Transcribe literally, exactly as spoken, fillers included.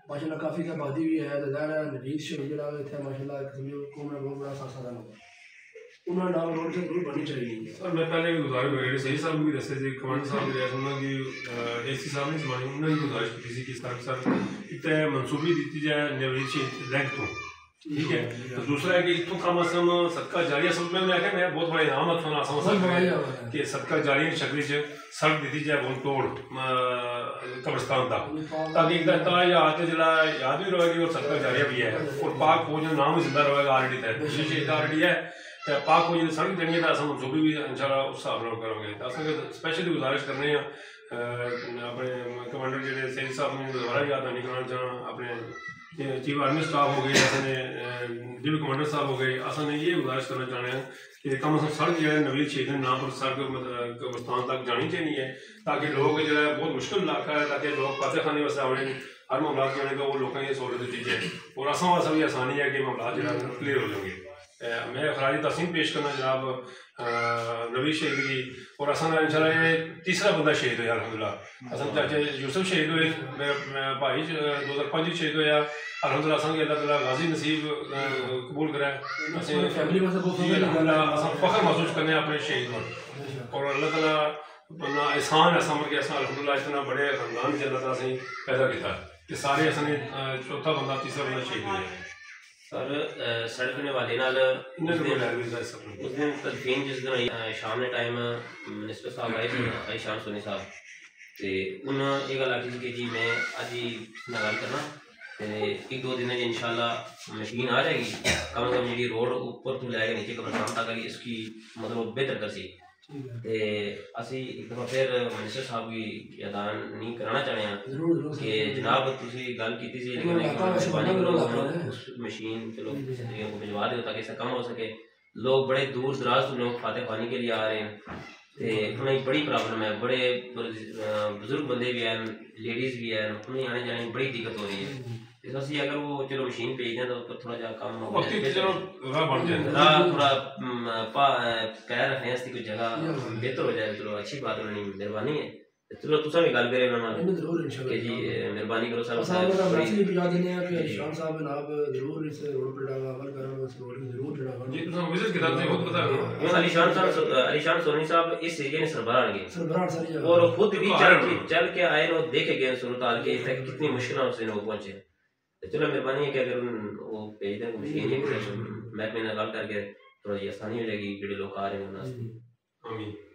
माशाल्लाह काफ़ी आबादी भी है तो ज़ाहिर है नवीद शहीद जो इतने माशाल्लाह समझो कौम में बहुत बड़ा खासा था उन्होंने नाम रोड से जरूर बननी चाहिए। सर मैं पहले भी गुजारिश मेरे सही साहब भी दसे थे कमांडर साहब भी सुनना कि ए सी साहब ने जमाने उन्होंने भी गुजारिश की थी कि सर सर इतने मनसूबी दी जाए नवीद शहीद रैंक तो ठीक है। तो दूसरा है कि इतों कम असम सदका जारिया सब में आख्या मैं बहुत बड़ा इनाम हथों समझ कि सदका जारिया की शक्ल च सड़क दी जाए बोल तोड़ कब्रस्तान तक ताकि एक याद जरा याद भी रहेगी और सदका जारिया भी है और पाक फौज नाम भी जिंदा रहेगा ऑलरेडी तय शहीद ऑलरेडी है तो पाक फौज ने सड़क देनी है तो असं मनसूबी भी इंशाल्लाह उस हिसाब से करोगे तो अस स्पैशली गुजारिश करने अपने कमांडर जो सैयद साहब ने दोबारा याद नहीं कराना चाहना अपने चीफ आर्मी स्टाफ हो गए असने डिप्टी कमांडर साहब हो गए असने ये गुजारिश करना चाहते हैं कि कम अज कम सड़क जो नवीद शहीद के नाम पर सड़क कब्रस्तान तक जानी चाहिए है ताकि लोग जो है बहुत मुश्किल इलाका है ताकि लोग फतेह खाने वास्ते आने हर मामला जाने का वो लोगों की सहूलत चीज़ है और असों वास्ते भी आसानी है कि मामला जो क्लियर हो जाएंगे। मैं खराज तहसीन पेश करना जनाब नवीद शहीद की और असन इंशाल्लाह ये तीसरा बंदा शहीद होया अलहमदुलिल्लाह असन चाचे यूसुफ शहीद हुए भाई दो हज़ार पाँच शहीद होया अलहमदुलिल्लाह असन अल्लाह ताला गाजी नसीब कबूल करे असें फैमिली में असन फख्र महसूस करने अपने शहीद पर और अल्लाह ताला बना एहसान है समर के असन अलहमदुलिल्लाह इतना बड़े खानदान से अल्लाह ताला असें पैदा किया कि सारे असन चौथा बंदा तीसरा बंदा शहीद होया सर सड़क ने वाले नाल उस दिन तदफीन जिस दिन शाम ने टाइम मिनिस्टर साहब आए थे आई शान सोनी साहब तो उन्हें ये गल आखी कि जी मैं अज ही गल करना तो एक दो दिन इंशाल्लाह मशीन आ जाएगी कम से कम जी रोड ऊपर तो लैके नीचे कब्रस्तान तक इसकी मतलब बेहतर कर सी ते असी एक दफा फिर मिनिस्टर साहब की अदान नहीं कराना चाहते हैं कि जनाब तुसी गल की सी लेकिन उस मशीन चलो किसी तरीके को भिजवा दो ताकि इसका कम हो सके। लोग बड़े दूर दराज तो लोग फाते पानी के लिए आ रहे हैं तो उन्हें बड़ी प्रॉब्लम है बड़े बुजुर्ग बंदे भी हैं लेडीज़ भी हैं उन्हें आने जाने में बड़ी दिक्कत हो रही है तो असं अगर वो चलो मशीन भेज दें तो उस पर थोड़ा जा कम थोड़ा पैर रखने की कोई जगह बेहतर हो जाए चलो अच्छी बात उन्होंने मेहरबानी है चलो तुसा भी गल करे उन्होंने कि जी मेहरबानी करो साहब साहब मैसेज भी बता देने हैं कि शान साहब जनाब जरूर इस रोड पर डागा अमल करो इस रोड की जरूर जनाब जी तुसा विजिट किया था बहुत पता है अली शान साहब अली शान सोनी साहब इस एरिया में सरबराह गए सरबराह सारी और खुद भी चल के चल के आए और देखे गए सूरत हाल के कितनी मुश्किलों से लोग पहुंचे तो चलो मेहरबानी है कि अगर वो भेज दें मशीन महकमे ने गल करके थोड़ी आसानी हो जाएगी जो लोग आ रहे हैं।